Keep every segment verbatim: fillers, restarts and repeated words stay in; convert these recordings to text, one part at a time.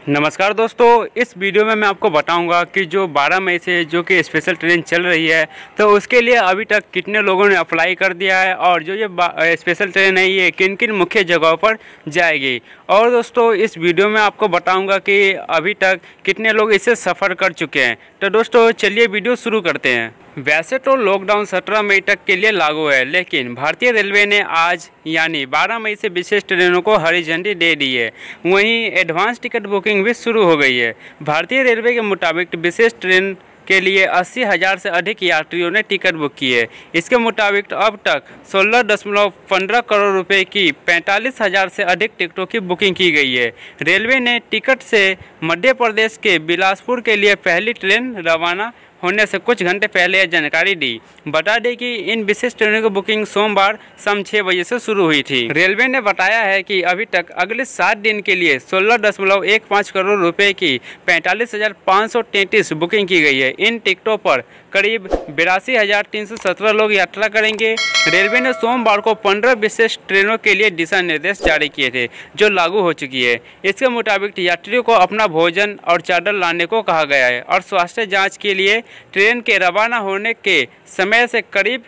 नमस्कार दोस्तों, इस वीडियो में मैं आपको बताऊंगा कि जो बारह मई से जो कि स्पेशल ट्रेन चल रही है तो उसके लिए अभी तक कितने लोगों ने अप्लाई कर दिया है और जो ये स्पेशल ट्रेन है ये किन किन मुख्य जगहों पर जाएगी। और दोस्तों इस वीडियो में आपको बताऊंगा कि अभी तक कितने लोग इससे सफ़र कर चुके हैं। तो दोस्तों चलिए वीडियो शुरू करते हैं। वैसे तो लॉकडाउन सत्रह मई तक के लिए लागू है, लेकिन भारतीय रेलवे ने आज यानी बारह मई से विशेष ट्रेनों को हरी झंडी दे दी है। वहीं एडवांस टिकट बुकिंग भी शुरू हो गई है। भारतीय रेलवे के मुताबिक विशेष ट्रेन के लिए अस्सी हज़ार से अधिक यात्रियों ने टिकट बुक की है। इसके मुताबिक अब तक सोलह दशमलव पंद्रह करोड़ रुपए की पैंतालीस हज़ार से अधिक टिकटों की बुकिंग की गई है। रेलवे ने टिकट से मध्य प्रदेश के बिलासपुर के लिए पहली ट्रेन रवाना होने से कुछ घंटे पहले यह जानकारी दी। बता दें कि इन विशेष ट्रेनों की बुकिंग सोमवार शाम छः बजे से शुरू हुई थी। रेलवे ने बताया है कि अभी तक अगले सात दिन के लिए सोलह दशमलव एक पाँच करोड़ रुपए की पैंतालीस हज़ार पाँच सौ तैंतीस बुकिंग की गई है। इन टिकटों पर करीब बिरासी हज़ार तीन सौ सत्रह लोग यात्रा करेंगे। रेलवे ने सोमवार को पंद्रह विशेष ट्रेनों के लिए दिशा निर्देश जारी किए थे, जो लागू हो चुकी है। इसके मुताबिक यात्रियों को अपना भोजन और चादर लाने को कहा गया है और स्वास्थ्य जांच के लिए ट्रेन के रवाना होने के समय से करीब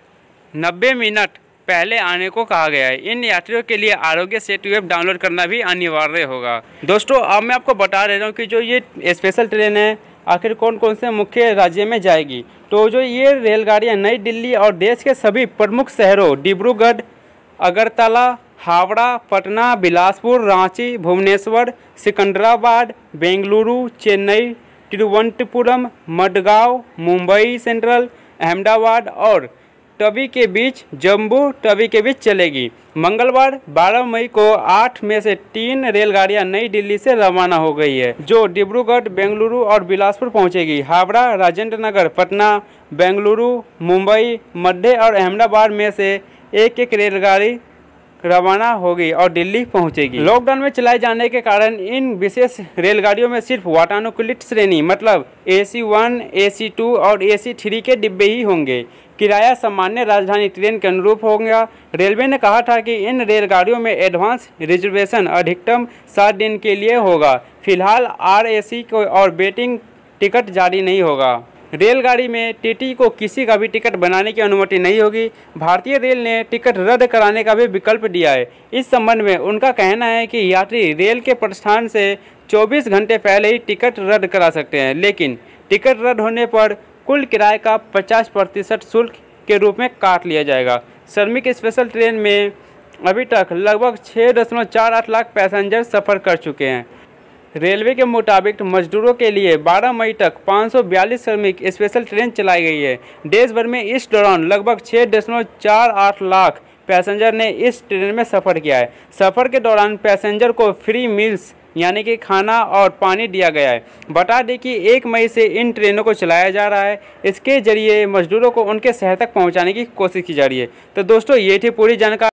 नब्बे मिनट पहले आने को कहा गया है। इन यात्रियों के लिए आरोग्य सेतु ऐप डाउनलोड करना भी अनिवार्य होगा। दोस्तों अब मैं आपको बता रहा हूँ कि जो ये स्पेशल ट्रेन है आखिर कौन कौन से मुख्य राज्य में जाएगी। तो जो ये रेलगाड़ियाँ नई दिल्ली और देश के सभी प्रमुख शहरों डिब्रूगढ़, अगरतला, हावड़ा, पटना, बिलासपुर, रांची, भुवनेश्वर, सिकंदराबाद, बेंगलुरु, चेन्नई, तिरुवनंतपुरम, मडगांव, मुंबई सेंट्रल, अहमदाबाद और तवी के बीच जम्मू तवी के बीच चलेगी। मंगलवार बारह मई को आठ में से तीन रेलगाड़ियां नई दिल्ली से रवाना हो गई है, जो डिब्रूगढ़, बेंगलुरु और बिलासपुर पहुंचेगी। हावड़ा, राजेंद्र नगर, पटना, बेंगलुरु, मुंबई, मध्य और अहमदाबाद में से एक एक रेलगाड़ी रवाना होगी और दिल्ली पहुंचेगी। लॉकडाउन में चलाए जाने के कारण इन विशेष रेलगाड़ियों में सिर्फ वातानुकूलित श्रेणी मतलब ए सी वन, ए सी टू और ए सी थ्री के डिब्बे ही होंगे। किराया सामान्य राजधानी ट्रेन के अनुरूप होगा। रेलवे ने कहा था कि इन रेलगाड़ियों में एडवांस रिजर्वेशन अधिकतम सात दिन के लिए होगा। फिलहाल आर ए सी को और वेटिंग टिकट जारी नहीं होगा। रेलगाड़ी में टीटी को किसी का भी टिकट बनाने की अनुमति नहीं होगी। भारतीय रेल ने टिकट रद्द कराने का भी विकल्प दिया है। इस संबंध में उनका कहना है कि यात्री रेल के प्रस्थान से चौबीस घंटे पहले ही टिकट रद्द करा सकते हैं, लेकिन टिकट रद्द होने पर कुल किराए का पचास प्रतिशत शुल्क के रूप में काट लिया जाएगा। श्रमिक स्पेशल ट्रेन में अभी तक लगभग छः दशमलव चार आठ लाख पैसेंजर सफ़र कर चुके हैं। रेलवे के मुताबिक मजदूरों के लिए बारह मई तक पाँच सौ बयालीस श्रमिक स्पेशल ट्रेन चलाई गई है। देश भर में इस दौरान लगभग छः दशमलव चार आठ लाख पैसेंजर ने इस ट्रेन में सफ़र किया है। सफ़र के दौरान पैसेंजर को फ्री मील्स यानी कि खाना और पानी दिया गया है। बता दें कि एक मई से इन ट्रेनों को चलाया जा रहा है। इसके जरिए मजदूरों को उनके शहर तक पहुंचाने की कोशिश की जा रही है। तो दोस्तों ये थी पूरी जानकारी।